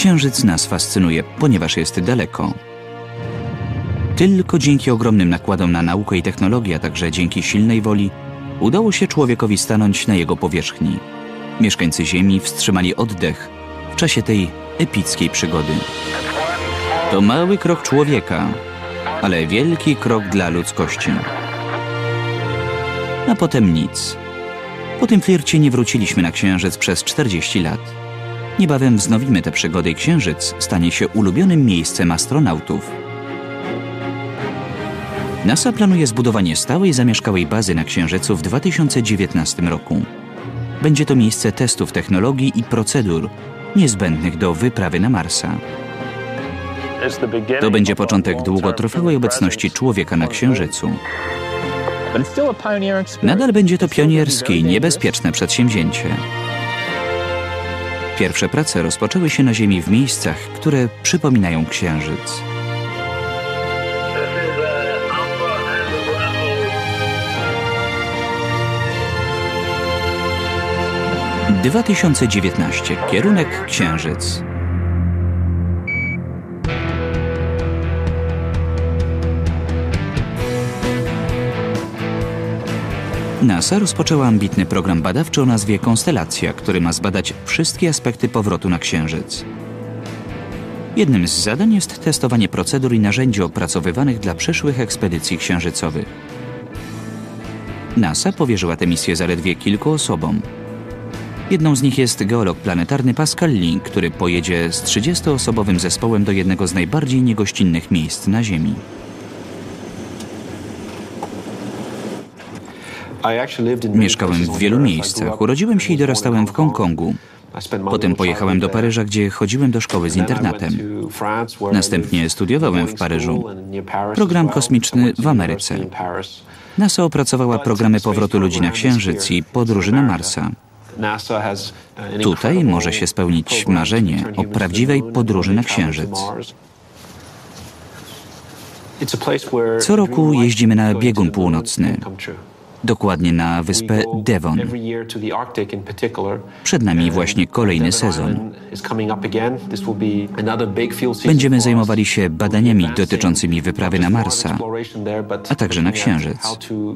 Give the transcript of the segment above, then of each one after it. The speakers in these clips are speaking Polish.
Księżyc nas fascynuje, ponieważ jest daleko. Tylko dzięki ogromnym nakładom na naukę i technologię, a także dzięki silnej woli, udało się człowiekowi stanąć na jego powierzchni. Mieszkańcy Ziemi wstrzymali oddech w czasie tej epickiej przygody. To mały krok człowieka, ale wielki krok dla ludzkości. A potem nic. Po tym flircie nie wróciliśmy na Księżyc przez 40 lat. Niebawem wznowimy tę przygodę i Księżyc stanie się ulubionym miejscem astronautów. NASA planuje zbudowanie stałej zamieszkałej bazy na Księżycu w 2019 roku. Będzie to miejsce testów technologii i procedur niezbędnych do wyprawy na Marsa. To będzie początek długotrwałej obecności człowieka na Księżycu. Nadal będzie to pionierskie i niebezpieczne przedsięwzięcie. Pierwsze prace rozpoczęły się na Ziemi w miejscach, które przypominają Księżyc. - 2019. Kierunek Księżyc. NASA rozpoczęła ambitny program badawczy o nazwie Konstelacja, który ma zbadać wszystkie aspekty powrotu na Księżyc. Jednym z zadań jest testowanie procedur i narzędzi opracowywanych dla przyszłych ekspedycji księżycowych. NASA powierzyła tę misję zaledwie kilku osobom. Jedną z nich jest geolog planetarny Pascal Link, który pojedzie z 30-osobowym zespołem do jednego z najbardziej niegościnnych miejsc na Ziemi. Mieszkałem w wielu miejscach. Urodziłem się i dorastałem w Hongkongu. Potem pojechałem do Paryża, gdzie chodziłem do szkoły z internatem. Następnie studiowałem w Paryżu. Program kosmiczny w Ameryce. NASA opracowała programy powrotu ludzi na Księżyc i podróży na Marsa. Tutaj może się spełnić marzenie o prawdziwej podróży na Księżyc. Co roku jeździmy na biegun północny. Dokładnie na wyspę Devon. Przed nami właśnie kolejny sezon. Będziemy zajmowali się badaniami dotyczącymi wyprawy na Marsa, a także na Księżyc.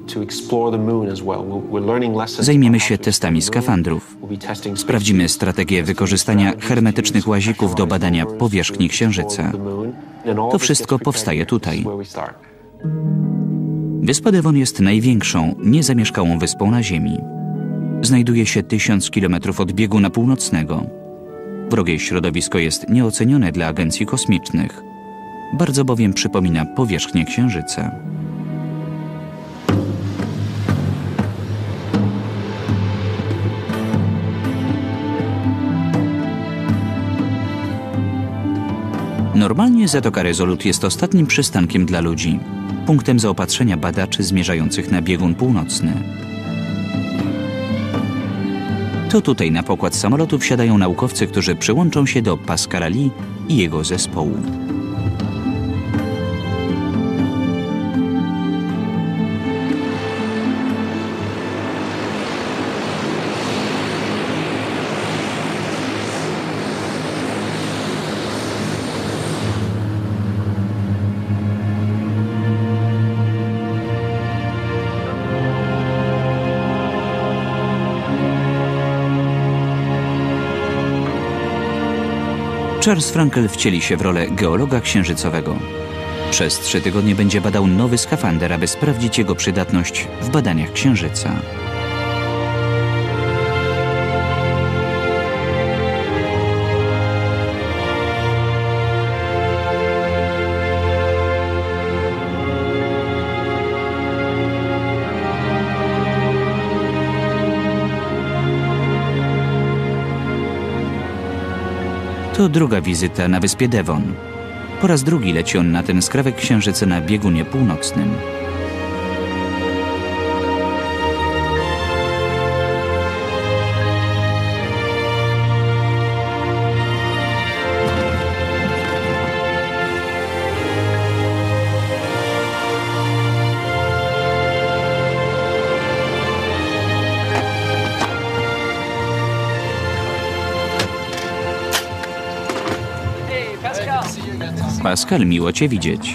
Zajmiemy się testami skafandrów. Sprawdzimy strategię wykorzystania hermetycznych łazików do badania powierzchni Księżyca. To wszystko powstaje tutaj. Wyspa Devon jest największą, niezamieszkałą wyspą na Ziemi. Znajduje się 1000 km od bieguna północnego. Wrogie środowisko jest nieocenione dla agencji kosmicznych. Bardzo bowiem przypomina powierzchnię Księżyca. Normalnie Zatoka Resolute jest ostatnim przystankiem dla ludzi. Punktem zaopatrzenia badaczy zmierzających na biegun północny. To tutaj na pokład samolotu wsiadają naukowcy, którzy przyłączą się do Pascala Lee i jego zespołu. Charles Frankel wcieli się w rolę geologa księżycowego. Przez 3 tygodnie będzie badał nowy skafander, aby sprawdzić jego przydatność w badaniach Księżyca. To druga wizyta na wyspie Devon. Po raz drugi leci on na ten skrawek Księżyca na biegunie północnym. Pascal, miło Cię widzieć.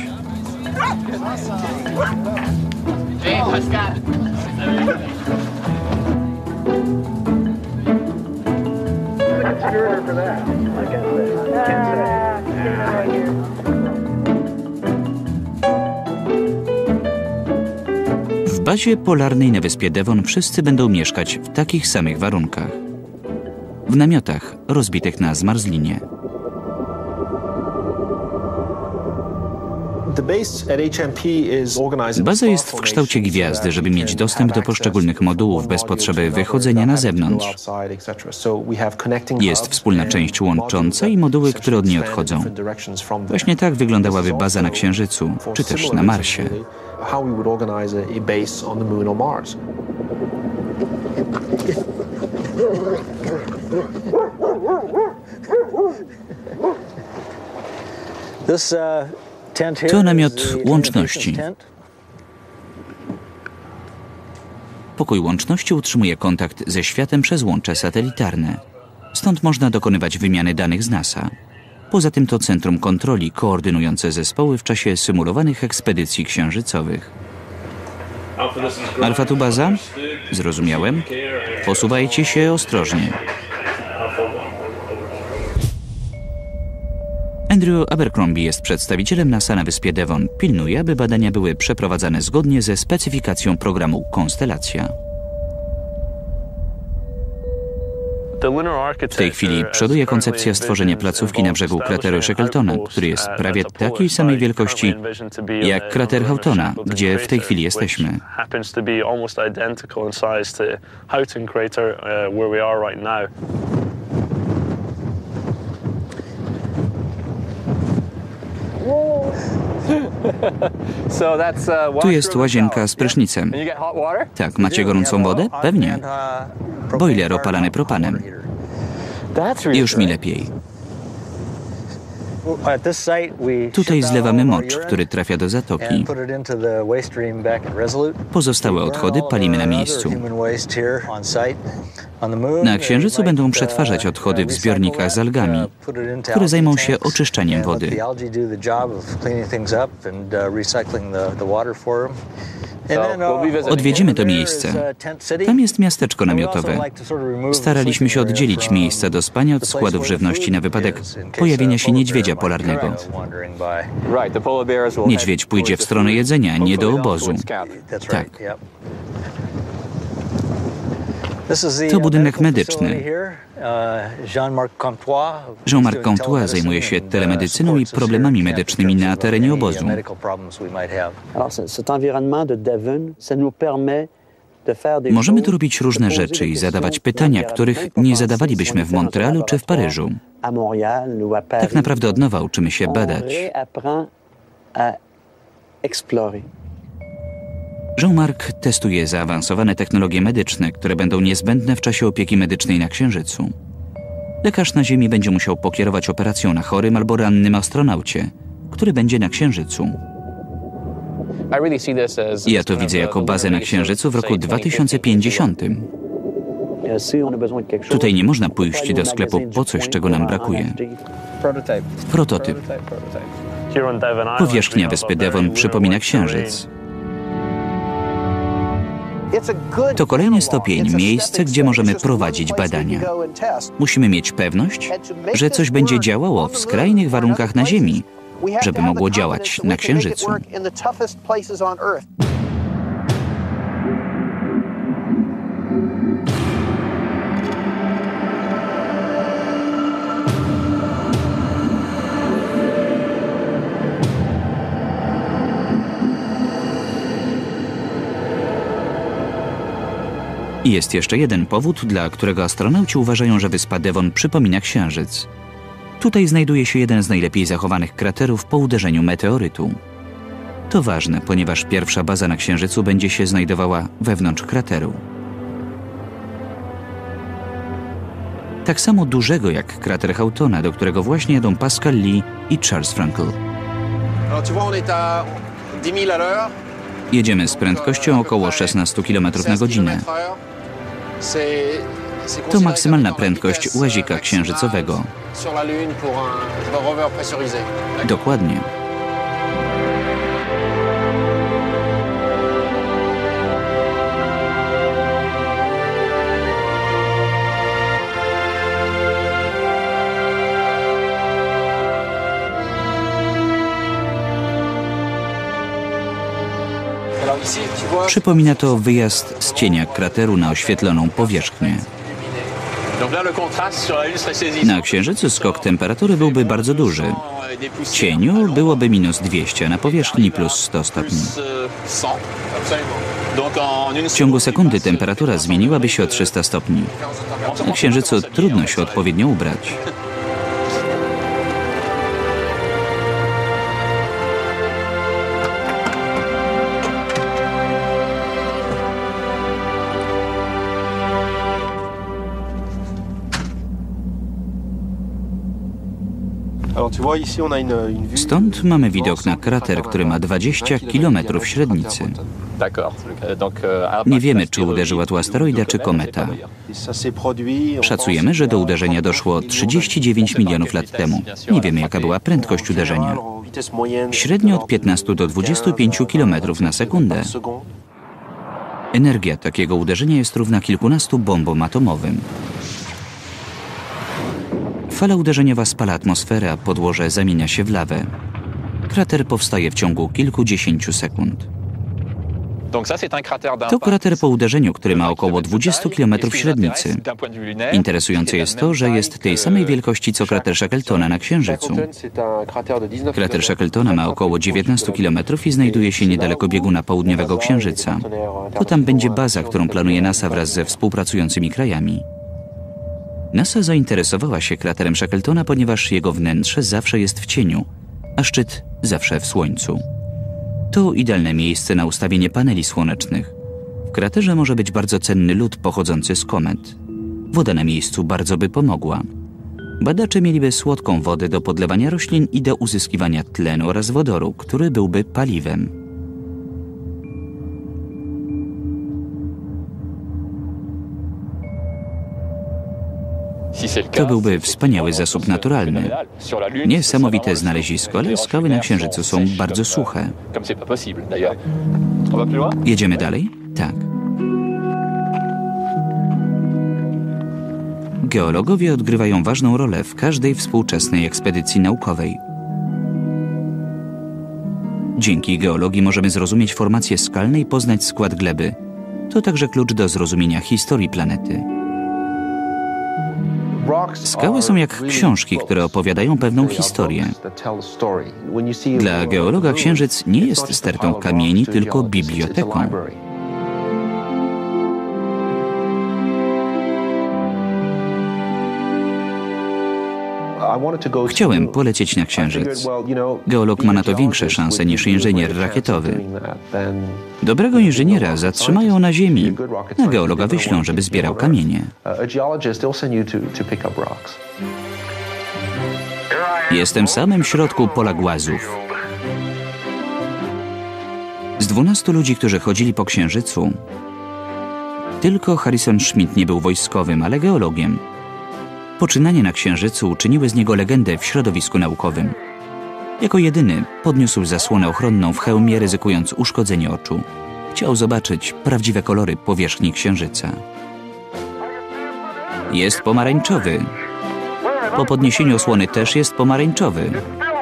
W bazie polarnej na wyspie Devon wszyscy będą mieszkać w takich samych warunkach. W namiotach rozbitych na zmarzlinie. Baza jest w kształcie gwiazdy, żeby mieć dostęp do poszczególnych modułów bez potrzeby wychodzenia na zewnątrz. Jest wspólna część łącząca i moduły, które od niej odchodzą. Właśnie tak wyglądałaby baza na Księżycu, czy też na Marsie. To namiot łączności. Pokój łączności utrzymuje kontakt ze światem przez łącze satelitarne. Stąd można dokonywać wymiany danych z NASA. Poza tym to centrum kontroli koordynujące zespoły w czasie symulowanych ekspedycji księżycowych. Alfa tu baza? Zrozumiałem. Posuwajcie się ostrożnie. Andrew Abercrombie jest przedstawicielem NASA na wyspie Devon. Pilnuje, aby badania były przeprowadzane zgodnie ze specyfikacją programu Konstelacja. W tej chwili przoduje koncepcja stworzenia placówki na brzegu krateru Shackletona, który jest prawie takiej samej wielkości jak krater Haughtona, gdzie w tej chwili jesteśmy. Tu jest łazienka z prysznicem. Tak, macie gorącą wodę? Pewnie. Boiler opalany propanem. Już mi lepiej. Tutaj zlewamy mocz, który trafia do zatoki. Pozostałe odchody palimy na miejscu. Na Księżycu będą przetwarzać odchody w zbiornikach z algami, które zajmą się oczyszczaniem wody. Odwiedzimy to miejsce. Tam jest miasteczko namiotowe. Staraliśmy się oddzielić miejsca do spania od składów żywności na wypadek pojawienia się niedźwiedzia polarnego. Niedźwiedź pójdzie w stronę jedzenia, nie do obozu. Tak. To budynek medyczny. Jean-Marc Comtois zajmuje się telemedycyną i problemami medycznymi na terenie obozu. Możemy tu robić różne rzeczy i zadawać pytania, których nie zadawalibyśmy w Montrealu czy w Paryżu. Tak naprawdę od nowa uczymy się badać. Jean-Marc testuje zaawansowane technologie medyczne, które będą niezbędne w czasie opieki medycznej na Księżycu. Lekarz na Ziemi będzie musiał pokierować operacją na chorym albo rannym astronaucie, który będzie na Księżycu. Ja to widzę jako bazę na Księżycu w roku 2050. Tutaj nie można pójść do sklepu po coś, czego nam brakuje. Prototyp. Powierzchnia wyspy Devon przypomina Księżyc. To kolejny stopień, miejsce, gdzie możemy prowadzić badania. Musimy mieć pewność, że coś będzie działało w skrajnych warunkach na Ziemi, żeby mogło działać na Księżycu. I jest jeszcze jeden powód, dla którego astronauci uważają, że wyspa Devon przypomina Księżyc. Tutaj znajduje się jeden z najlepiej zachowanych kraterów po uderzeniu meteorytu. To ważne, ponieważ pierwsza baza na Księżycu będzie się znajdowała wewnątrz krateru. Tak samo dużego jak krater Haughtona, do którego właśnie jadą Pascal Lee i Charles Frankel. Jedziemy z prędkością około 16 km na godzinę. To maksymalna prędkość łazika księżycowego. Dokładnie. Przypomina to wyjazd z cienia krateru na oświetloną powierzchnię. Na Księżycu skok temperatury byłby bardzo duży. W cieniu byłoby -200, a na powierzchni +100 stopni. W ciągu sekundy temperatura zmieniłaby się o 300 stopni. Na Księżycu trudno się odpowiednio ubrać. Stąd mamy widok na krater, który ma 20 km średnicy. Nie wiemy, czy uderzyła tu asteroida, czy kometa. Szacujemy, że do uderzenia doszło 39 milionów lat temu. Nie wiemy, jaka była prędkość uderzenia. Średnio od 15 do 25 km na sekundę. Energia takiego uderzenia jest równa kilkunastu bombom atomowym. Fala uderzeniowa spala atmosferę, a podłoże zamienia się w lawę. Krater powstaje w ciągu kilkudziesięciu sekund. To krater po uderzeniu, który ma około 20 km średnicy. Interesujące jest to, że jest tej samej wielkości co krater Shackletona na Księżycu. Krater Shackletona ma około 19 km i znajduje się niedaleko bieguna południowego Księżyca. To tam będzie baza, którą planuje NASA wraz ze współpracującymi krajami. NASA zainteresowała się kraterem Shackletona, ponieważ jego wnętrze zawsze jest w cieniu, a szczyt zawsze w słońcu. To idealne miejsce na ustawienie paneli słonecznych. W kraterze może być bardzo cenny lód pochodzący z komet. Woda na miejscu bardzo by pomogła. Badacze mieliby słodką wodę do podlewania roślin i do uzyskiwania tlenu oraz wodoru, który byłby paliwem. To byłby wspaniały zasób naturalny. Niesamowite znalezisko, ale skały na Księżycu są bardzo suche. Jedziemy dalej? Tak. Geologowie odgrywają ważną rolę w każdej współczesnej ekspedycji naukowej. Dzięki geologii możemy zrozumieć formacje skalne i poznać skład gleby. To także klucz do zrozumienia historii planety. Skały są jak książki, które opowiadają pewną historię. Dla geologa Księżyc nie jest stertą kamieni, tylko biblioteką. Chciałem polecieć na Księżyc. Geolog ma na to większe szanse niż inżynier rakietowy. Dobrego inżyniera zatrzymają na Ziemi, a geologa wyślą, żeby zbierał kamienie. Jestem w samym środku pola głazów. Z 12 ludzi, którzy chodzili po Księżycu, tylko Harrison Schmitt nie był wojskowym, ale geologiem. Poczynania na Księżycu uczyniły z niego legendę w środowisku naukowym. Jako jedyny podniósł zasłonę ochronną w hełmie, ryzykując uszkodzenie oczu. Chciał zobaczyć prawdziwe kolory powierzchni Księżyca. Jest pomarańczowy. Po podniesieniu osłony też jest pomarańczowy.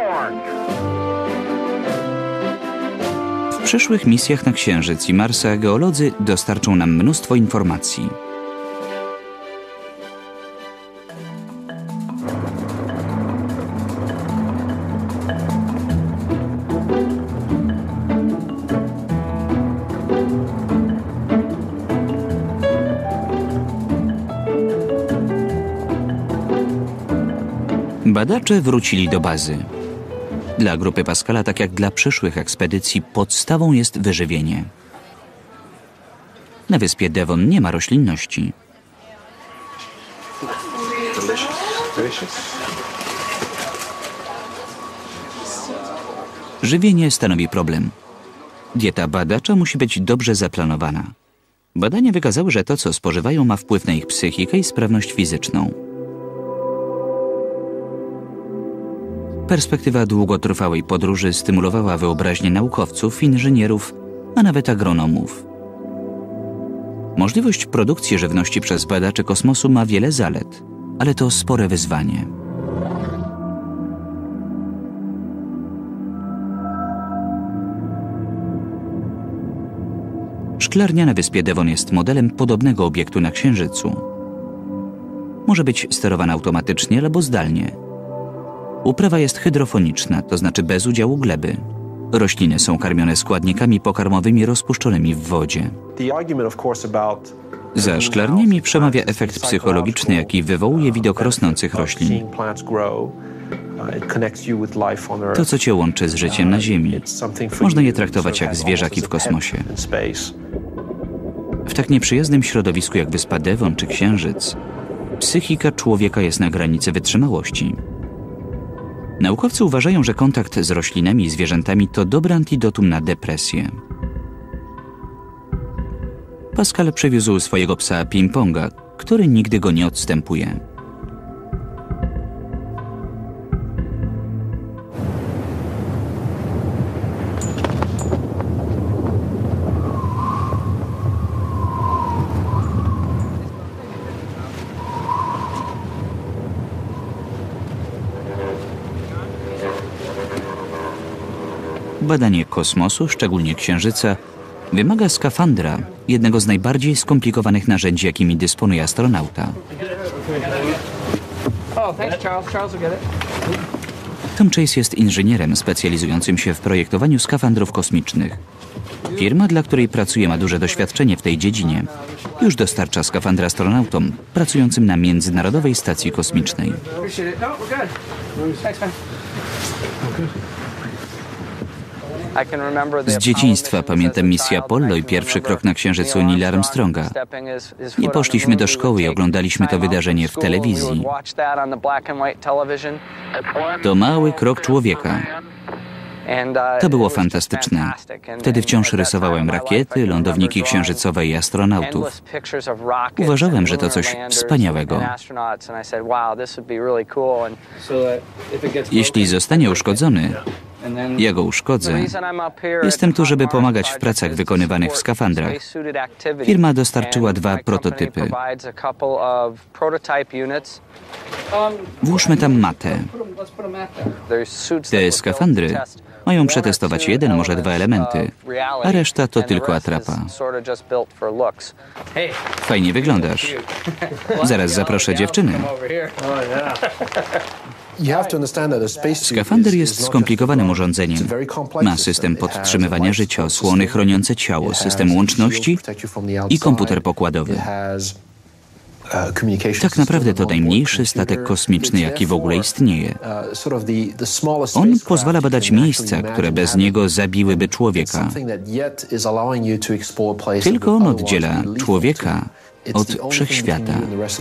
W przyszłych misjach na Księżyc i Marsa geolodzy dostarczą nam mnóstwo informacji. Badacze wrócili do bazy. Dla grupy Pascala, tak jak dla przyszłych ekspedycji, podstawą jest wyżywienie. Na wyspie Devon nie ma roślinności. Żywienie stanowi problem. Dieta badacza musi być dobrze zaplanowana. Badania wykazały, że to, co spożywają, ma wpływ na ich psychikę i sprawność fizyczną. Perspektywa długotrwałej podróży stymulowała wyobraźnię naukowców, inżynierów, a nawet agronomów. Możliwość produkcji żywności przez badaczy kosmosu ma wiele zalet, ale to spore wyzwanie. Szklarnia na wyspie Devon jest modelem podobnego obiektu na Księżycu. Może być sterowana automatycznie albo zdalnie. Uprawa jest hydrofoniczna, to znaczy bez udziału gleby. Rośliny są karmione składnikami pokarmowymi rozpuszczonymi w wodzie. Za szklarniami przemawia efekt psychologiczny, jaki wywołuje widok rosnących roślin. To, co cię łączy z życiem na Ziemi. Można je traktować jak zwierzaki w kosmosie. W tak nieprzyjaznym środowisku jak wyspa Devon czy Księżyc, psychika człowieka jest na granicy wytrzymałości. Naukowcy uważają, że kontakt z roślinami i zwierzętami to dobre antidotum na depresję. Pascal przywiózł swojego psa Ping-Ponga, który nigdy go nie odstępuje. Badanie kosmosu, szczególnie Księżyca, wymaga skafandra, jednego z najbardziej skomplikowanych narzędzi, jakimi dysponuje astronauta. Tom Chase jest inżynierem specjalizującym się w projektowaniu skafandrów kosmicznych. Firma, dla której pracuje, ma duże doświadczenie w tej dziedzinie. Już dostarcza skafandry astronautom pracującym na Międzynarodowej Stacji Kosmicznej. Z dzieciństwa pamiętam misję Apollo i pierwszy krok na Księżycu Neila Armstronga. Nie poszliśmy do szkoły i oglądaliśmy to wydarzenie w telewizji. To mały krok człowieka. To było fantastyczne. Wtedy wciąż rysowałem rakiety, lądowniki księżycowe i astronautów. Uważałem, że to coś wspaniałego. Jeśli zostanie uszkodzony, ja go uszkodzę. Jestem tu, żeby pomagać w pracach wykonywanych w skafandrach. Firma dostarczyła 2 prototypy. Włóżmy tam matę. Te skafandry mają przetestować 1, może 2 elementy, a reszta to tylko atrapa. Fajnie wyglądasz. Zaraz zaproszę dziewczynę. Skafander jest skomplikowanym urządzeniem. Ma system podtrzymywania życia, osłony chroniące ciało, system łączności i komputer pokładowy. Tak naprawdę to najmniejszy statek kosmiczny, jaki w ogóle istnieje. On pozwala badać miejsca, które bez niego zabiłyby człowieka. Tylko on oddziela człowieka od wszechświata.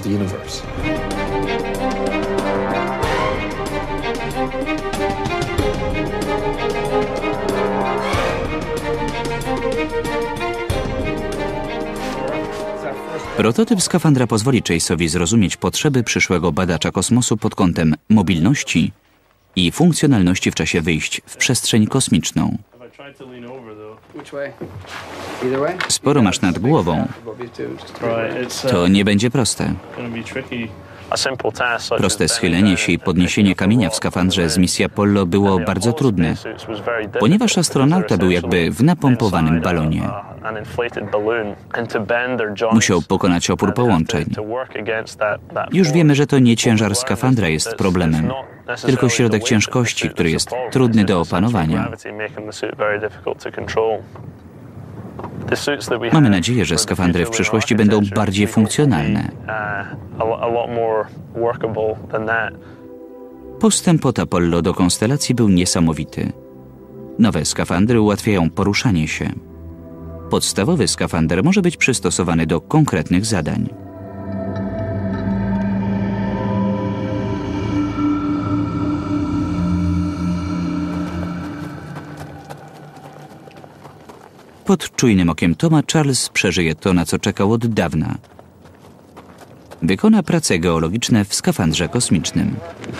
Prototyp skafandra pozwoli Chase'owi zrozumieć potrzeby przyszłego badacza kosmosu pod kątem mobilności i funkcjonalności w czasie wyjść w przestrzeń kosmiczną. Sporo masz nad głową. To nie będzie proste. Proste schylenie się i podniesienie kamienia w skafandrze z misji Apollo było bardzo trudne, ponieważ astronauta był jakby w napompowanym balonie. Musiał pokonać opór połączeń. Już wiemy, że to nie ciężar skafandra jest problemem, tylko środek ciężkości, który jest trudny do opanowania. Mamy nadzieję, że skafandry w przyszłości będą bardziej funkcjonalne. Postęp od Apollo do konstelacji był niesamowity. Nowe skafandry ułatwiają poruszanie się. Podstawowy skafander może być przystosowany do konkretnych zadań. Pod czujnym okiem Toma Charles przeżyje to, na co czekał od dawna. Wykona prace geologiczne w skafandrze kosmicznym.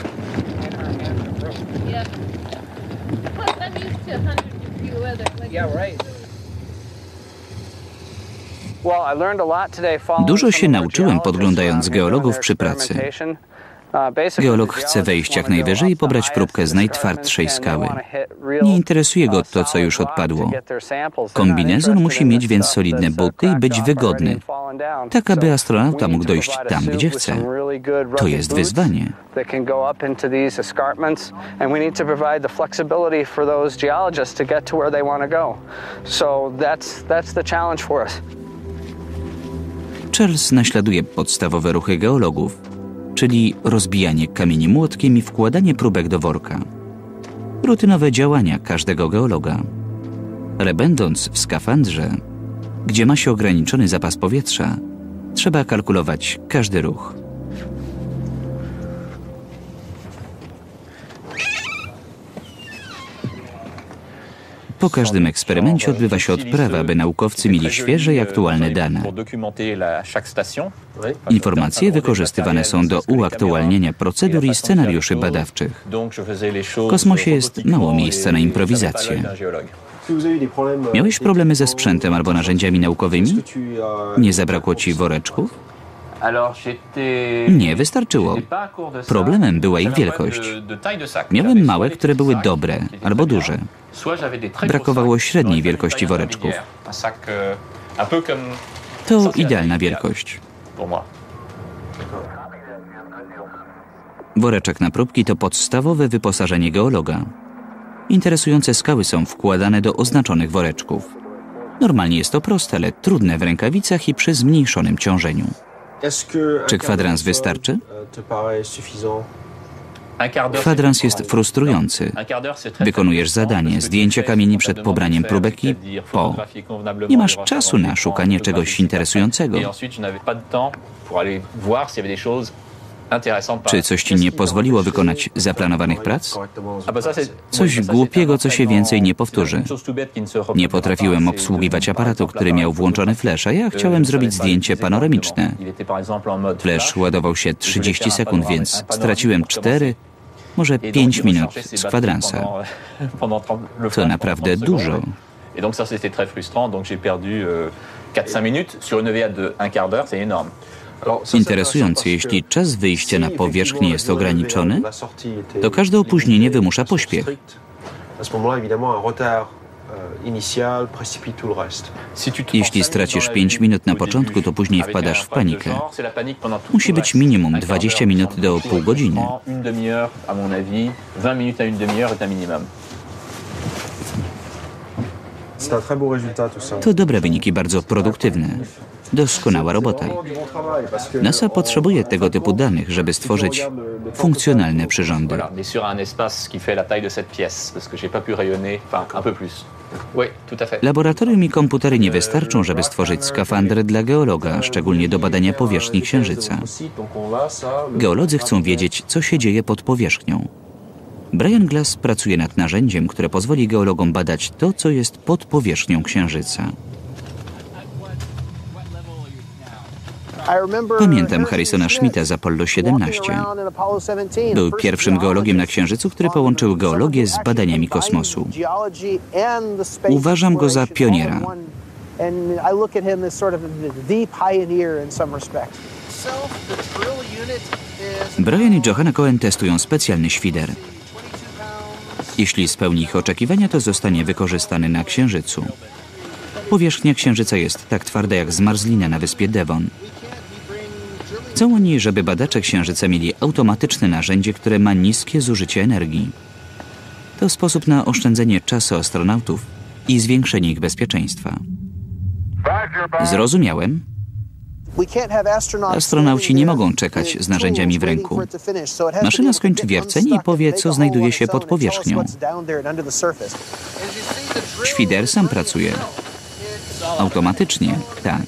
Dużo się nauczyłem, podglądając geologów przy pracy. Geolog chce wejść jak najwyżej i pobrać próbkę z najtwardszej skały. Nie interesuje go to, co już odpadło. Kombinezon musi mieć więc solidne buty i być wygodny, tak aby astronauta mógł dojść tam, gdzie chce. To jest wyzwanie. Charles naśladuje podstawowe ruchy geologów, czyli rozbijanie kamieni młotkiem i wkładanie próbek do worka. Rutynowe działania każdego geologa. Ale będąc w skafandrze, gdzie ma się ograniczony zapas powietrza, trzeba kalkulować każdy ruch. Po każdym eksperymencie odbywa się odprawa, aby naukowcy mieli świeże i aktualne dane. Informacje wykorzystywane są do uaktualniania procedur i scenariuszy badawczych. W kosmosie jest mało miejsca na improwizację. Miałeś problemy ze sprzętem albo narzędziami naukowymi? Nie zabrakło ci woreczków? Nie, wystarczyło. Problemem była ich wielkość. Miałem małe, które były dobre albo duże. Brakowało średniej wielkości woreczków. To idealna wielkość. Woreczek na próbki to podstawowe wyposażenie geologa. Interesujące skały są wkładane do oznaczonych woreczków. Normalnie jest to proste, ale trudne w rękawicach i przy zmniejszonym ciążeniu. Czy kwadrans wystarczy? Kwadrans jest frustrujący. Wykonujesz zadanie, zdjęcie kamieni przed pobraniem próbek i po. Nie masz czasu na szukanie czegoś interesującego. Czy coś ci nie pozwoliło wykonać zaplanowanych prac? Coś głupiego, co się więcej nie powtórzy. Nie potrafiłem obsługiwać aparatu, który miał włączony flash, a ja chciałem zrobić zdjęcie panoramiczne. Flash ładował się 30 sekund, więc straciłem 4, może 5 minut z kwadransa. To naprawdę dużo. Et donc ça c'était très frustrant, donc j'ai perdu 4-5 minutes sur une EVA de un quart d'heure, c'est énorme. Interesujące, jeśli czas wyjścia na powierzchnię jest ograniczony, to każde opóźnienie wymusza pośpiech. Jeśli stracisz 5 minut na początku, to później wpadasz w panikę. Musi być minimum 20 minut do pół godziny. To dobre wyniki, bardzo produktywne. Doskonała robota. NASA potrzebuje tego typu danych, żeby stworzyć funkcjonalne przyrządy. Laboratorium i komputery nie wystarczą, żeby stworzyć skafandry dla geologa, szczególnie do badania powierzchni Księżyca. Geolodzy chcą wiedzieć, co się dzieje pod powierzchnią. Brian Glass pracuje nad narzędziem, które pozwoli geologom badać to, co jest pod powierzchnią Księżyca. Pamiętam Harrisona Schmidta z Apollo 17. Był pierwszym geologiem na Księżycu, który połączył geologię z badaniami kosmosu. Uważam go za pioniera. Brian i Johanna Cohen testują specjalny świder. Jeśli spełni ich oczekiwania, to zostanie wykorzystany na Księżycu. Powierzchnia Księżyca jest tak twarda jak zmarzlina na wyspie Devon. Chcą oni, żeby badacze Księżyca mieli automatyczne narzędzie, które ma niskie zużycie energii. To sposób na oszczędzenie czasu astronautów i zwiększenie ich bezpieczeństwa. Zrozumiałem. Astronauci nie mogą czekać z narzędziami w ręku. Maszyna skończy wiercenie i powie, co znajduje się pod powierzchnią. Świder sam pracuje. Automatycznie, tak.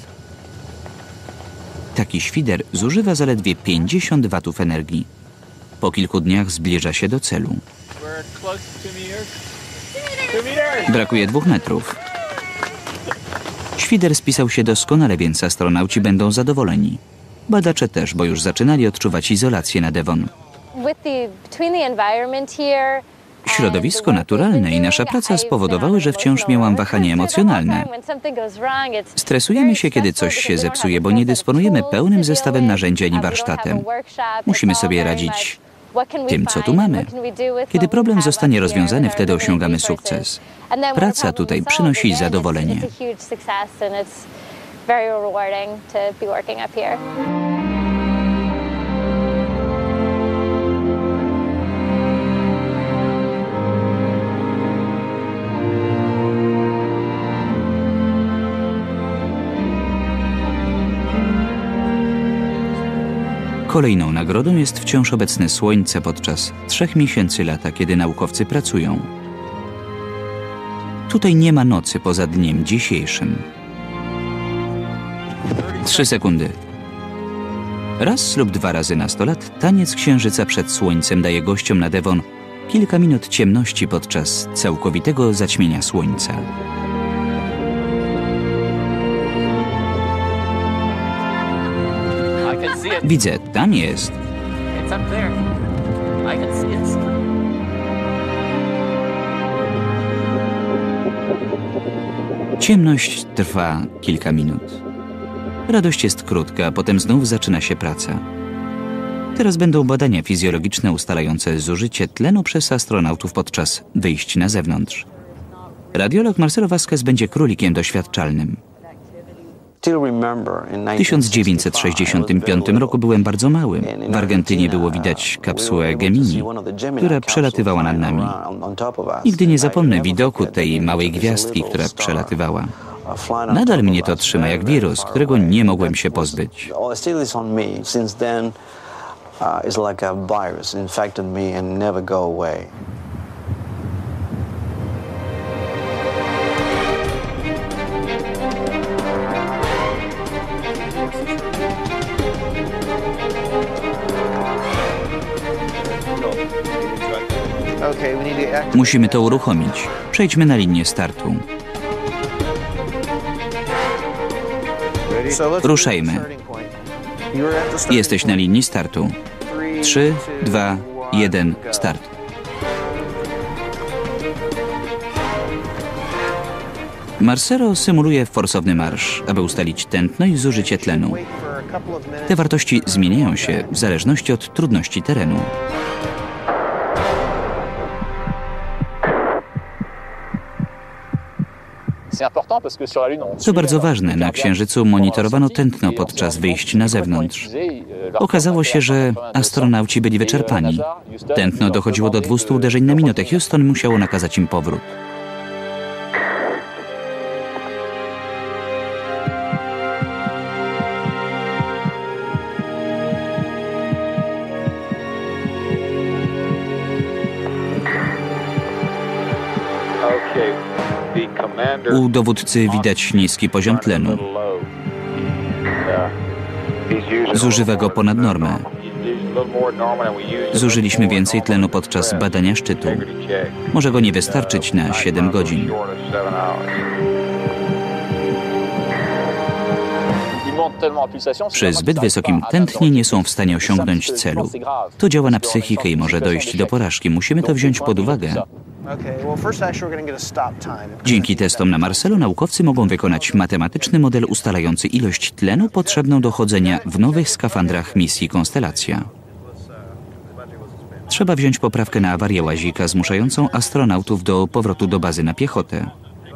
Taki świder zużywa zaledwie 50 watów energii. Po kilku dniach zbliża się do celu. Brakuje 2 metrów. Świder spisał się doskonale, więc astronauci będą zadowoleni. Badacze też, bo już zaczynali odczuwać izolację na Devon. Środowisko naturalne i nasza praca spowodowały, że wciąż miałam wahanie emocjonalne. Stresujemy się, kiedy coś się zepsuje, bo nie dysponujemy pełnym zestawem narzędzi ani warsztatem. Musimy sobie radzić tym, co tu mamy. Kiedy problem zostanie rozwiązany, wtedy osiągamy sukces. Praca tutaj przynosi zadowolenie. Kolejną nagrodą jest wciąż obecne Słońce podczas 3 miesięcy lata, kiedy naukowcy pracują. Tutaj nie ma nocy poza dniem dzisiejszym. 3 sekundy. Raz lub 2 razy na 100 lat taniec księżyca przed Słońcem daje gościom na Devon kilka minut ciemności podczas całkowitego zaćmienia Słońca. Widzę, tam jest. Ciemność trwa kilka minut. Radość jest krótka, a potem znów zaczyna się praca. Teraz będą badania fizjologiczne ustalające zużycie tlenu przez astronautów podczas wyjść na zewnątrz. Radiolog Marcelo Vázquez będzie królikiem doświadczalnym. W 1965 roku byłem bardzo mały. W Argentynie było widać kapsułę Gemini, która przelatywała nad nami. Nigdy nie zapomnę widoku tej małej gwiazdki, która przelatywała. Nadal mnie to trzyma jak wirus, którego nie mogłem się pozbyć. Musimy to uruchomić. Przejdźmy na linię startu. Ruszajmy. Jesteś na linii startu. 3, 2, 1, start. Marcelo symuluje forsowny marsz, aby ustalić tętno i zużycie tlenu. Te wartości zmieniają się w zależności od trudności terenu. To bardzo ważne. Na Księżycu monitorowano tętno podczas wyjść na zewnątrz. Okazało się, że astronauci byli wyczerpani. Tętno dochodziło do 200 uderzeń na minutę. Houston musiało nakazać im powrót. U dowódcy widać niski poziom tlenu. Zużywa go ponad normę. Zużyliśmy więcej tlenu podczas badania szczytu. Może go nie wystarczyć na 7 godzin. Przy zbyt wysokim tętnie nie są w stanie osiągnąć celu. To działa na psychikę i może dojść do porażki. Musimy to wziąć pod uwagę. Dzięki testom na Marcelo naukowcy mogą wykonać matematyczny model ustalający ilość tlenu potrzebną do chodzenia w nowych skafandrach misji Konstelacja. Trzeba wziąć poprawkę na awarię łazika zmuszającą astronautów do powrotu do bazy na piechotę.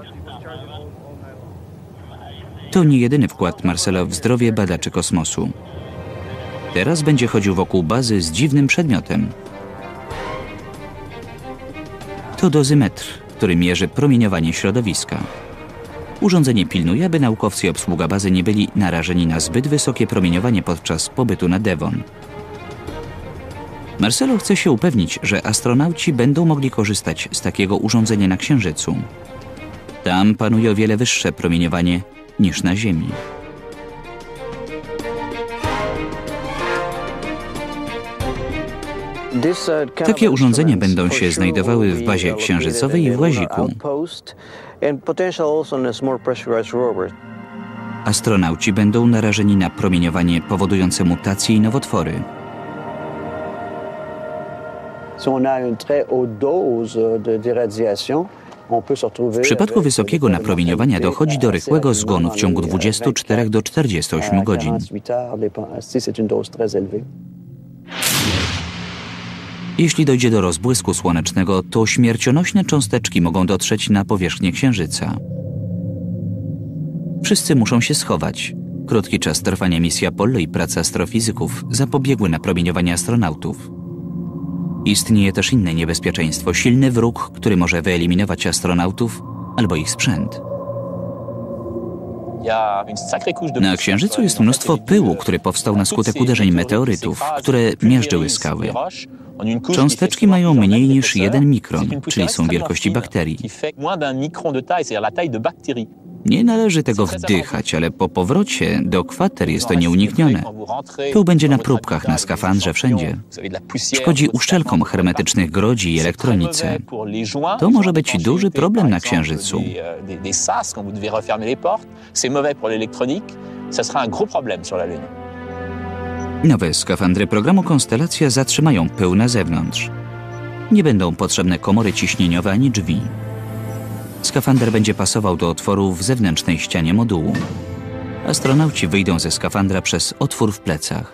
To nie jedyny wkład Marcelo w zdrowie badaczy kosmosu. Teraz będzie chodził wokół bazy z dziwnym przedmiotem. To dozymetr, który mierzy promieniowanie środowiska. Urządzenie pilnuje, aby naukowcy i obsługa bazy nie byli narażeni na zbyt wysokie promieniowanie podczas pobytu na Devon. Marcelo chce się upewnić, że astronauci będą mogli korzystać z takiego urządzenia na Księżycu. Tam panuje o wiele wyższe promieniowanie niż na Ziemi. Takie urządzenia będą się znajdowały w bazie księżycowej i w łaziku. Astronauci będą narażeni na promieniowanie powodujące mutacje i nowotwory. W przypadku wysokiego napromieniowania dochodzi do rychłego zgonu w ciągu 24 do 48 godzin. Jeśli dojdzie do rozbłysku słonecznego, to śmiercionośne cząsteczki mogą dotrzeć na powierzchnię Księżyca. Wszyscy muszą się schować. Krótki czas trwania misji Apollo i praca astrofizyków zapobiegły napromieniowaniu astronautów. Istnieje też inne niebezpieczeństwo, silny wróg, który może wyeliminować astronautów albo ich sprzęt. Na Księżycu jest mnóstwo pyłu, który powstał na skutek uderzeń meteorytów, które miażdżyły skały. Cząsteczki mają mniej niż 1 mikron, czyli są wielkości bakterii. Nie należy tego wdychać, ale po powrocie do kwater jest to nieuniknione. Pył będzie na próbkach, na skafandrze, wszędzie. Szkodzi uszczelkom hermetycznych grodzi i elektronice. To może być duży problem na Księżycu. Nowe skafandry programu Konstelacja zatrzymają pył na zewnątrz. Nie będą potrzebne komory ciśnieniowe ani drzwi. Skafander będzie pasował do otworu w zewnętrznej ścianie modułu. Astronauci wyjdą ze skafandra przez otwór w plecach.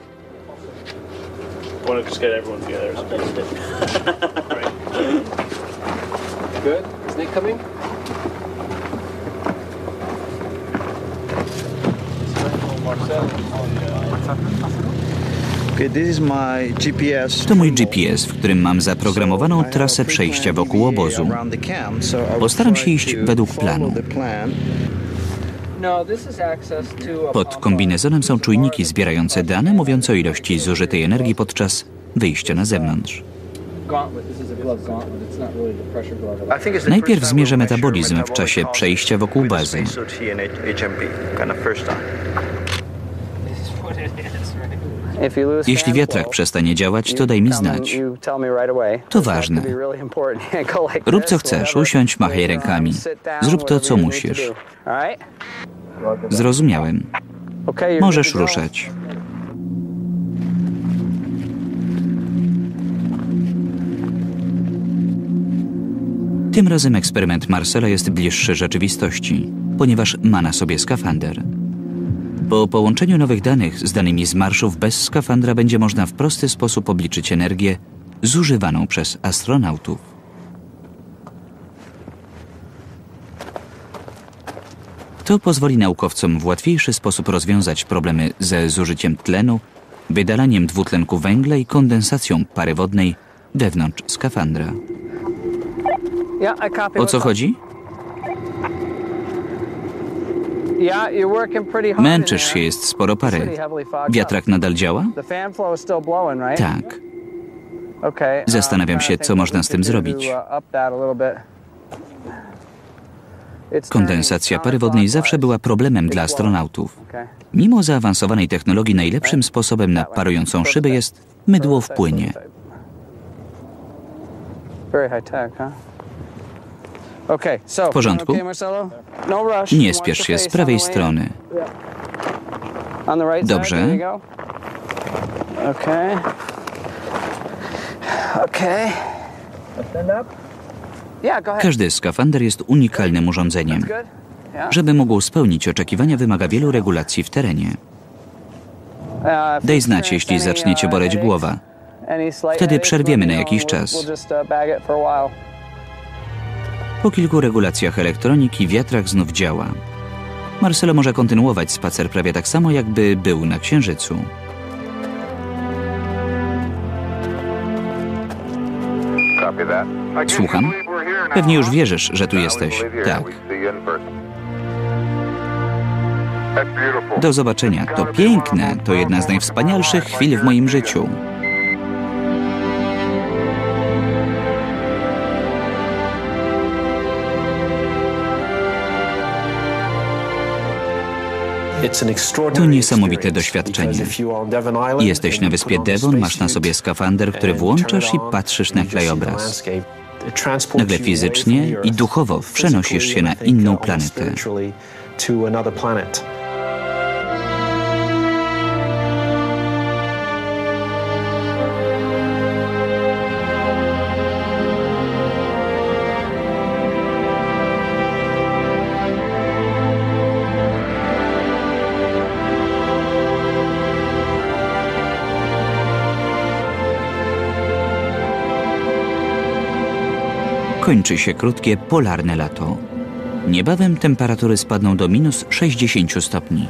To mój GPS, w którym mam zaprogramowaną trasę przejścia wokół obozu. Postaram się iść według planu. Pod kombinezonem są czujniki zbierające dane mówiące o ilości zużytej energii podczas wyjścia na zewnątrz. Najpierw zmierzę metabolizm w czasie przejścia wokół bazy. Jeśli wiatrak przestanie działać, to daj mi znać. To ważne. Rób co chcesz, usiądź, machaj rękami. Zrób to, co musisz. Zrozumiałem. Możesz ruszać. Tym razem eksperyment Marcela jest bliższy rzeczywistości, ponieważ ma na sobie skafander. Po połączeniu nowych danych z danymi z marszów bez skafandra będzie można w prosty sposób obliczyć energię zużywaną przez astronautów. To pozwoli naukowcom w łatwiejszy sposób rozwiązać problemy ze zużyciem tlenu, wydalaniem dwutlenku węgla i kondensacją pary wodnej wewnątrz skafandra. O co chodzi? Męczysz się, jest sporo pary. Wiatrak nadal działa? Tak. Zastanawiam się, co można z tym zrobić. Kondensacja pary wodnej zawsze była problemem dla astronautów. Mimo zaawansowanej technologii najlepszym sposobem na parującą szybę jest mydło w płynie. W porządku? Nie spiesz się, z prawej strony. Dobrze. Każdy skafander jest unikalnym urządzeniem. Żeby mógł spełnić oczekiwania, wymaga wielu regulacji w terenie. Daj znać, jeśli zacznie cię boleć głowa. Wtedy przerwiemy na jakiś czas. Po kilku regulacjach elektroniki wiatrak znów działa. Marcelo może kontynuować spacer prawie tak samo, jakby był na Księżycu. Słucham? Pewnie już wierzysz, że tu jesteś. Tak. Do zobaczenia. To piękne. To jedna z najwspanialszych chwil w moim życiu. To niesamowite doświadczenie. Jesteś na wyspie Devon, masz na sobie skafander, który włączasz i patrzysz na krajobraz. Nagle fizycznie i duchowo przenosisz się na inną planetę. Kończy się krótkie polarne lato. Niebawem temperatury spadną do minus 60 stopni.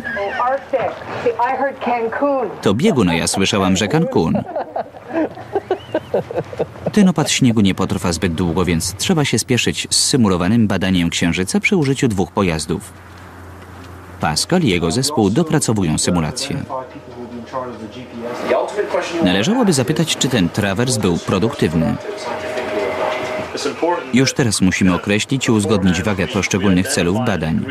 To biegun, a ja słyszałam, że Cancun. Ten opad śniegu nie potrwa zbyt długo, więc trzeba się spieszyć z symulowanym badaniem Księżyca przy użyciu 2 pojazdów. Pascal i jego zespół dopracowują symulację. Należałoby zapytać, czy ten trawers był produktywny. Już teraz musimy określić i uzgodnić wagę poszczególnych celów badań.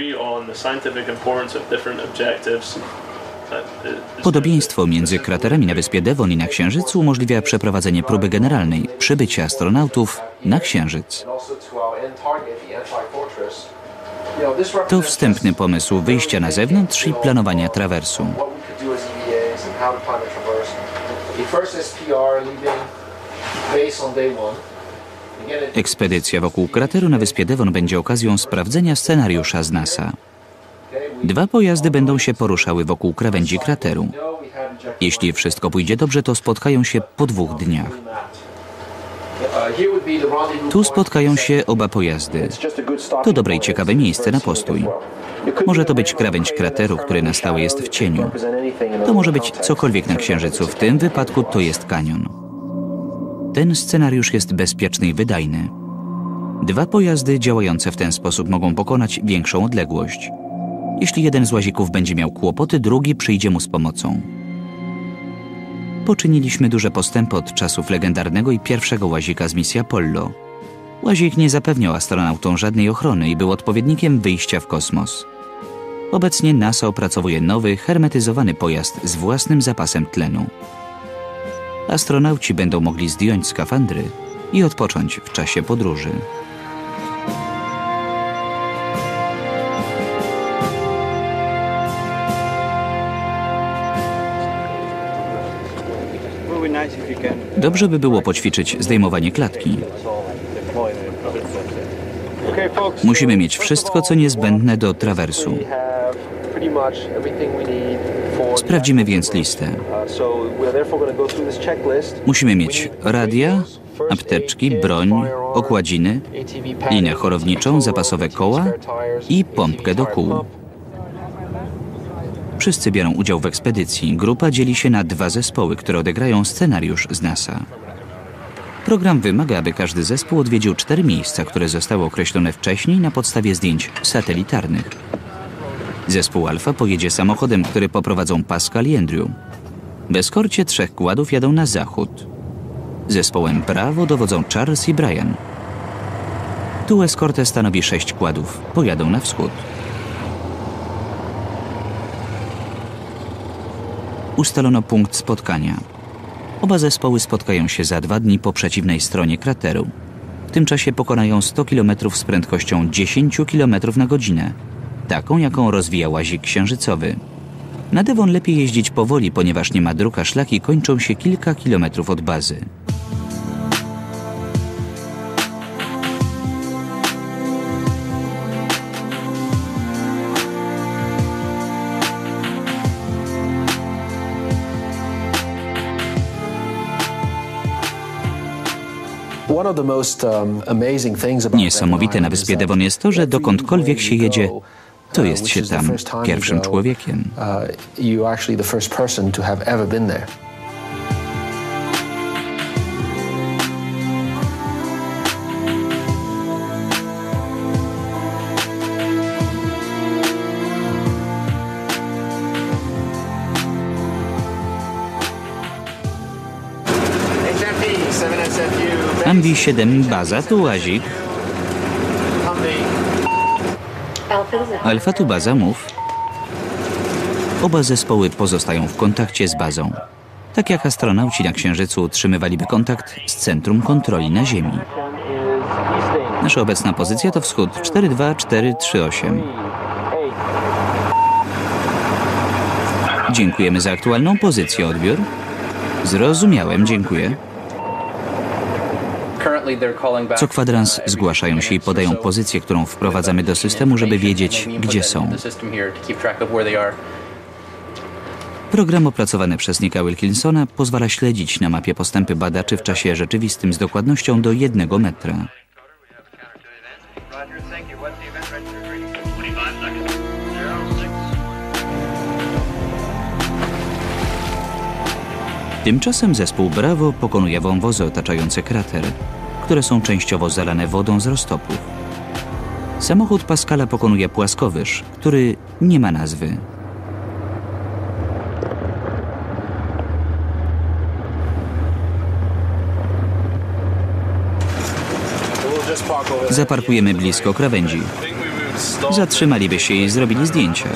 Podobieństwo między kraterami na wyspie Devon i na Księżycu umożliwia przeprowadzenie próby generalnej przybycia astronautów na Księżyc. To wstępny pomysł wyjścia na zewnątrz i planowania trawersu. Ekspedycja wokół krateru na wyspie Devon będzie okazją sprawdzenia scenariusza z NASA. 2 pojazdy będą się poruszały wokół krawędzi krateru. Jeśli wszystko pójdzie dobrze, to spotkają się po 2 dniach. Tu spotkają się oba pojazdy. To dobre i ciekawe miejsce na postój. Może to być krawędź krateru, który na stałe jest w cieniu. To może być cokolwiek na Księżycu. W tym wypadku to jest kanion. Ten scenariusz jest bezpieczny i wydajny. 2 pojazdy działające w ten sposób mogą pokonać większą odległość. Jeśli jeden z łazików będzie miał kłopoty, drugi przyjdzie mu z pomocą. Poczyniliśmy duże postępy od czasów legendarnego i pierwszego łazika z misji Apollo. Łazik nie zapewniał astronautom żadnej ochrony i był odpowiednikiem wyjścia w kosmos. Obecnie NASA opracowuje nowy, hermetyzowany pojazd z własnym zapasem tlenu. Astronauci będą mogli zdjąć skafandry i odpocząć w czasie podróży. Dobrze by było poćwiczyć zdejmowanie klatki. Musimy mieć wszystko, co niezbędne do trawersu. Sprawdzimy więc listę. Musimy mieć radia, apteczki, broń, okładziny, linię chorowniczą, zapasowe koła i pompkę do kół. Wszyscy biorą udział w ekspedycji. Grupa dzieli się na 2 zespoły, które odegrają scenariusz z NASA. Program wymaga, aby każdy zespół odwiedził 4 miejsca, które zostały określone wcześniej na podstawie zdjęć satelitarnych. Zespół Alfa pojedzie samochodem, który poprowadzą Pascal i Andrew. W eskorcie 3 kładów jadą na zachód. Zespołem Bravo dowodzą Charles i Brian. Tu eskortę stanowi 6 kładów. Pojadą na wschód. Ustalono punkt spotkania. Oba zespoły spotkają się za 2 dni po przeciwnej stronie krateru. W tym czasie pokonają 100 km z prędkością 10 km na godzinę. Taką, jaką rozwija łazik księżycowy. Na Devon lepiej jeździć powoli, ponieważ nie ma dróg, a szlaki kończą się kilka kilometrów od bazy. Niesamowite na wyspie Devon jest to, że dokądkolwiek się jedzie, to jest się tam pierwszym człowiekiem. Humvee 7 baza, tu łazik. Alfa tu baza, mów. Oba zespoły pozostają w kontakcie z bazą. Tak jak astronauci na Księżycu utrzymywaliby kontakt z Centrum Kontroli na Ziemi. Nasza obecna pozycja to wschód 42438. Dziękujemy za aktualną pozycję, odbiór. Zrozumiałem, dziękuję. Co kwadrans zgłaszają się i podają pozycję, którą wprowadzamy do systemu, żeby wiedzieć, gdzie są. Program opracowany przez Nicka Wilkinsona pozwala śledzić na mapie postępy badaczy w czasie rzeczywistym z dokładnością do 1 metra. Tymczasem zespół Bravo pokonuje wąwozy otaczające krater, które są częściowo zalane wodą z roztopów. Samochód Pascala pokonuje płaskowyż, który nie ma nazwy. Zaparkujemy blisko krawędzi. Zatrzymaliby się i zrobili zdjęcia.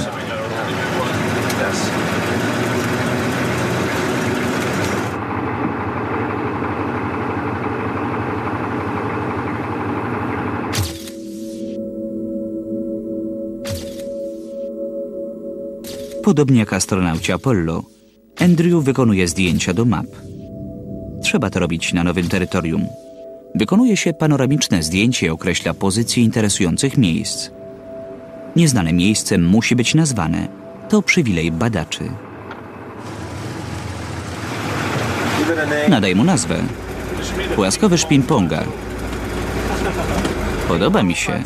Podobnie jak astronauci Apollo, Andrew wykonuje zdjęcia do map. Trzeba to robić na nowym terytorium. Wykonuje się panoramiczne zdjęcie i określa pozycje interesujących miejsc. Nieznane miejsce musi być nazwane. To przywilej badaczy. Nadaj mu nazwę. Płaskowyż ping-ponga. Podoba mi się.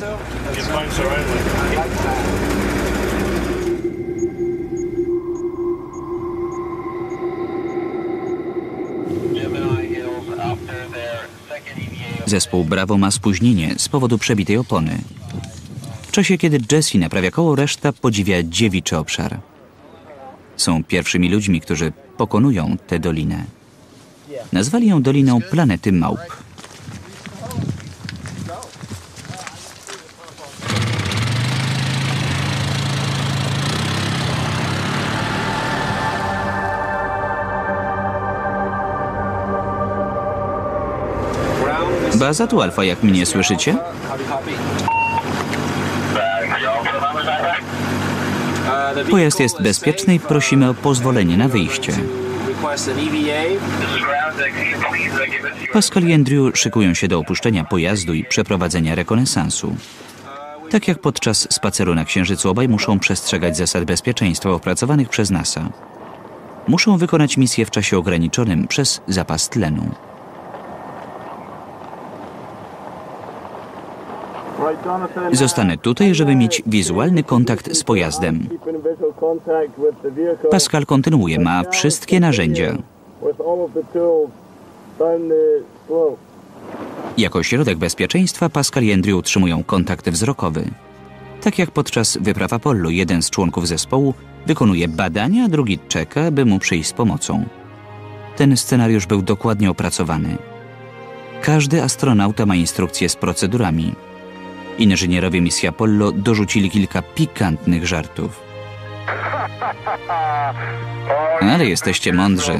Zespół Bravo ma spóźnienie z powodu przebitej opony. W czasie, kiedy Jesse naprawia koło, reszta podziwia dziewiczy obszar. Są pierwszymi ludźmi, którzy pokonują tę dolinę. Nazwali ją Doliną Planety Małp. Baza tu Alfa, jak mnie słyszycie? Pojazd jest bezpieczny i prosimy o pozwolenie na wyjście. Pascal i Andrew szykują się do opuszczenia pojazdu i przeprowadzenia rekonesansu. Tak jak podczas spaceru na Księżycu, obaj muszą przestrzegać zasad bezpieczeństwa opracowanych przez NASA. Muszą wykonać misję w czasie ograniczonym przez zapas tlenu. Zostanę tutaj, żeby mieć wizualny kontakt z pojazdem. Pascal kontynuuje, ma wszystkie narzędzia. Jako środek bezpieczeństwa Pascal i Andrew utrzymują kontakt wzrokowy. Tak jak podczas wypraw Apollo, jeden z członków zespołu wykonuje badania, a drugi czeka, by mu przyjść z pomocą. Ten scenariusz był dokładnie opracowany. Każdy astronauta ma instrukcję z procedurami. Inżynierowie misji Apollo dorzucili kilka pikantnych żartów. Ale jesteście mądrzy.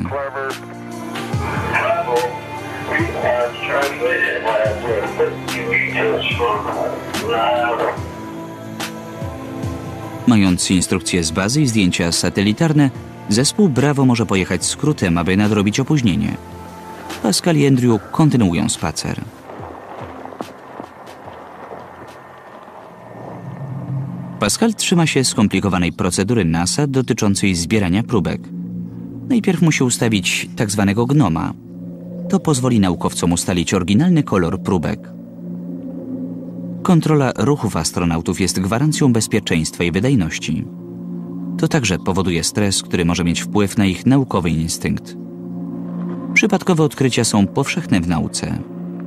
Mając instrukcje z bazy i zdjęcia satelitarne, zespół Bravo może pojechać skrótem, aby nadrobić opóźnienie. Pascal i Andrew kontynuują spacer. Pascal trzyma się skomplikowanej procedury NASA dotyczącej zbierania próbek. Najpierw musi ustawić tak zwanego gnoma. To pozwoli naukowcom ustalić oryginalny kolor próbek. Kontrola ruchów astronautów jest gwarancją bezpieczeństwa i wydajności. To także powoduje stres, który może mieć wpływ na ich naukowy instynkt. Przypadkowe odkrycia są powszechne w nauce.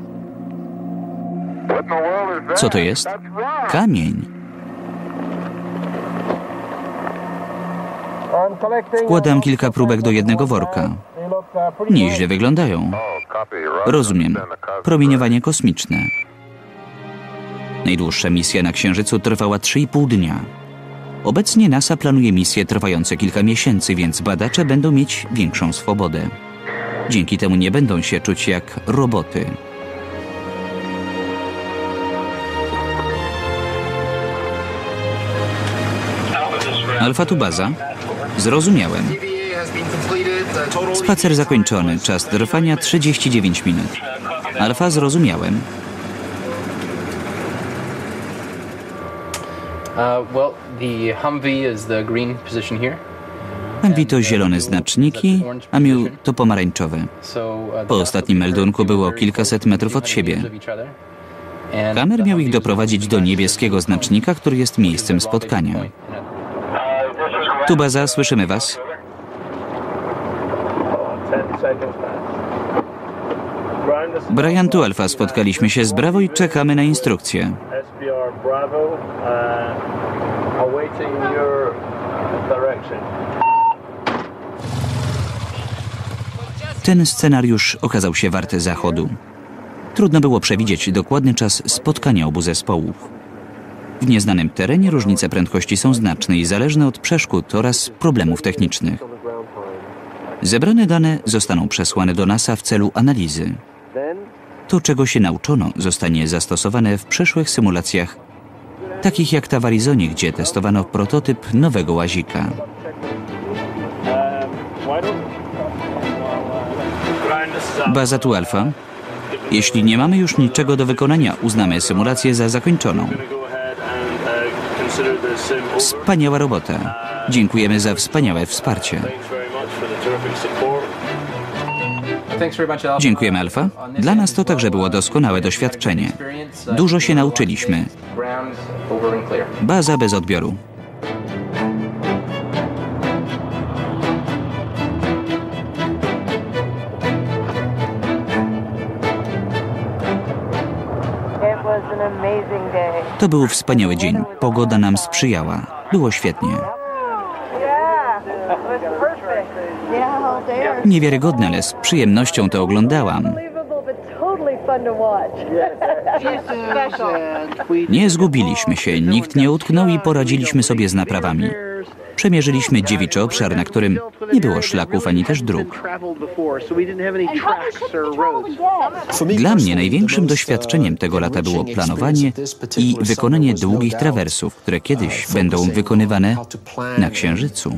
Co to jest? Kamień. Wkładam kilka próbek do jednego worka. Nieźle wyglądają. Rozumiem. Promieniowanie kosmiczne. Najdłuższa misja na Księżycu trwała 3,5 dnia. Obecnie NASA planuje misje trwające kilka miesięcy, więc badacze będą mieć większą swobodę. Dzięki temu nie będą się czuć jak roboty. Alfa tu baza? Zrozumiałem. Spacer zakończony. Czas trwania 39 minut. Alfa, zrozumiałem. Humvee to zielone znaczniki, a Miu to pomarańczowe. Po ostatnim meldunku było kilkaset metrów od siebie. Kamer miał ich doprowadzić do niebieskiego znacznika, który jest miejscem spotkania. Tu baza, słyszymy was. Brian tu Alfa, spotkaliśmy się z Bravo i czekamy na instrukcje. Ten scenariusz okazał się warty zachodu. Trudno było przewidzieć dokładny czas spotkania obu zespołów. W nieznanym terenie różnice prędkości są znaczne i zależne od przeszkód oraz problemów technicznych. Zebrane dane zostaną przesłane do NASA w celu analizy. To, czego się nauczono, zostanie zastosowane w przyszłych symulacjach, takich jak ta w Arizonie, gdzie testowano prototyp nowego łazika. Baza tu Alfa. Jeśli nie mamy już niczego do wykonania, uznamy symulację za zakończoną. Wspaniała robota. Dziękujemy za wspaniałe wsparcie. Dziękujemy, Alfa. Dla nas to także było doskonałe doświadczenie. Dużo się nauczyliśmy. Baza bez odbioru. To był wspaniały dzień. Pogoda nam sprzyjała. Było świetnie. Niewiarygodne, ale z przyjemnością to oglądałam. Nie zgubiliśmy się, nikt nie utknął i poradziliśmy sobie z naprawami. Przemierzyliśmy dziewiczy obszar, na którym nie było szlaków ani też dróg. Dla mnie największym doświadczeniem tego lata było planowanie i wykonanie długich trawersów, które kiedyś będą wykonywane na Księżycu.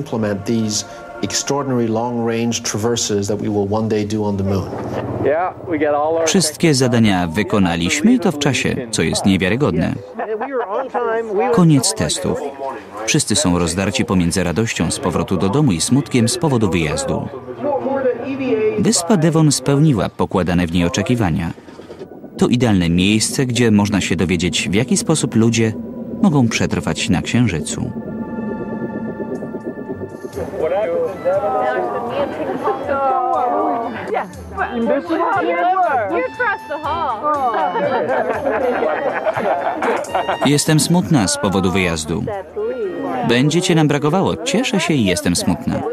Wszystkie zadania wykonaliśmy i to w czasie, co jest niewiarygodne. Koniec testów. Wszyscy są rozdarci pomiędzy radością z powrotu do domu i smutkiem z powodu wyjazdu. Wyspa Devon spełniła pokładane w niej oczekiwania. To idealne miejsce, gdzie można się dowiedzieć, w jaki sposób ludzie mogą przetrwać na Księżycu. Jestem smutna z powodu wyjazdu. Będziecie nam brakowało. Cieszę się i jestem smutna.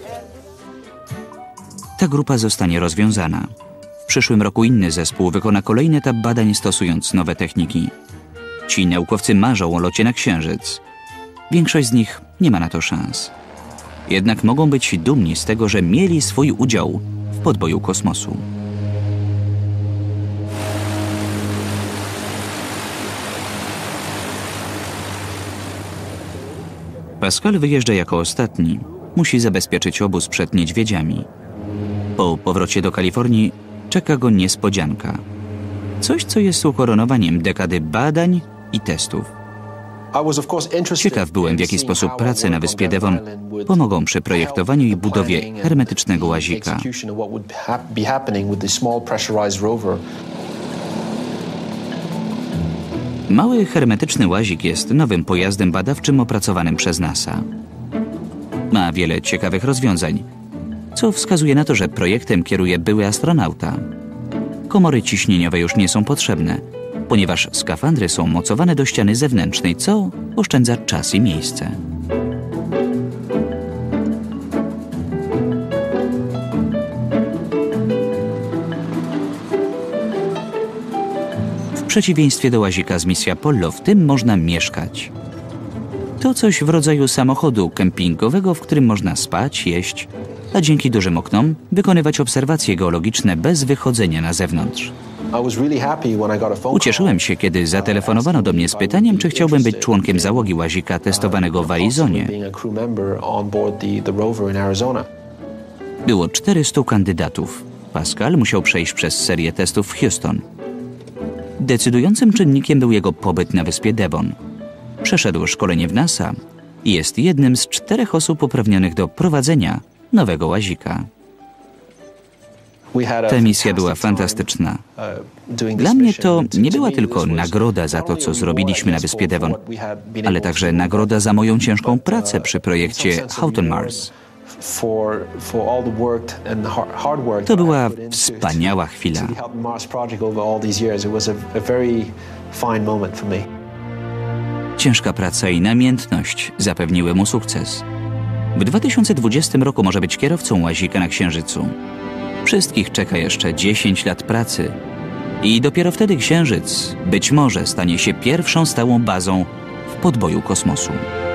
Ta grupa zostanie rozwiązana. W przyszłym roku inny zespół wykona kolejny etap badań, stosując nowe techniki. Ci naukowcy marzą o locie na Księżyc. Większość z nich nie ma na to szans. Jednak mogą być dumni z tego, że mieli swój udział w podboju kosmosu. Pascal wyjeżdża jako ostatni. Musi zabezpieczyć obóz przed niedźwiedziami. Po powrocie do Kalifornii czeka go niespodzianka. Coś, co jest ukoronowaniem dekady badań i testów. Ciekaw byłem, w jaki sposób prace na wyspie Devon pomogą przy projektowaniu i budowie hermetycznego łazika. Mały hermetyczny łazik jest nowym pojazdem badawczym opracowanym przez NASA. Ma wiele ciekawych rozwiązań, co wskazuje na to, że projektem kieruje były astronauta. Komory ciśnieniowe już nie są potrzebne, ponieważ skafandry są mocowane do ściany zewnętrznej, co oszczędza czas i miejsce. W przeciwieństwie do łazika z misji Apollo, w tym można mieszkać. To coś w rodzaju samochodu kempingowego, w którym można spać, jeść, a dzięki dużym oknom wykonywać obserwacje geologiczne bez wychodzenia na zewnątrz. Ucieszyłem się, kiedy zatelefonowano do mnie z pytaniem, czy chciałbym być członkiem załogi łazika testowanego w Arizonie. Było 400 kandydatów. Pascal musiał przejść przez serię testów w Houston. Decydującym czynnikiem był jego pobyt na wyspie Devon. Przeszedł szkolenie w NASA i jest jednym z 4 osób uprawnionych do prowadzenia nowego łazika. Ta misja była fantastyczna. Dla mnie to nie była tylko nagroda za to, co zrobiliśmy na wyspie Devon, ale także nagroda za moją ciężką pracę przy projekcie Houghton Mars. To była wspaniała chwila. Ciężka praca i namiętność zapewniły mu sukces. W 2020 roku może być kierowcą łazika na Księżycu. Wszystkich czeka jeszcze 10 lat pracy i dopiero wtedy Księżyc być może stanie się pierwszą stałą bazą w podboju kosmosu.